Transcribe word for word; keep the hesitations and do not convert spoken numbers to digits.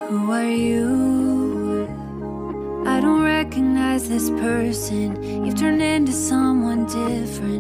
Who are you? I don't recognize this person. You've turned into some